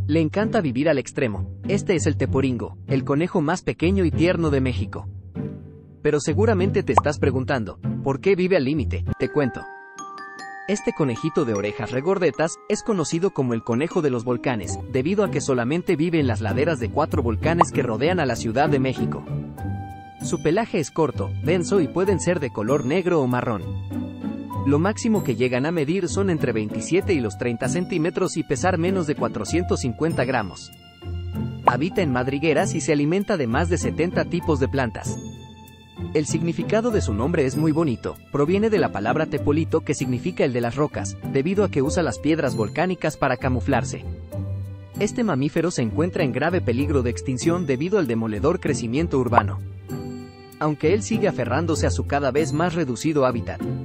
Le encanta vivir al extremo. Este es el teporingo, el conejo más pequeño y tierno de México. Pero seguramente te estás preguntando, ¿por qué vive al límite? Te cuento. Este conejito de orejas regordetas es conocido como el conejo de los volcanes, debido a que solamente vive en las laderas de 4 volcanes que rodean a la Ciudad de México. Su pelaje es corto, denso y pueden ser de color negro o marrón. Lo máximo que llegan a medir son entre 27 y los 30 centímetros y pesar menos de 450 gramos. Habita en madrigueras y se alimenta de más de 70 tipos de plantas. El significado de su nombre es muy bonito, proviene de la palabra tepolito que significa el de las rocas, debido a que usa las piedras volcánicas para camuflarse. Este mamífero se encuentra en grave peligro de extinción debido al demoledor crecimiento urbano. Aunque él sigue aferrándose a su cada vez más reducido hábitat.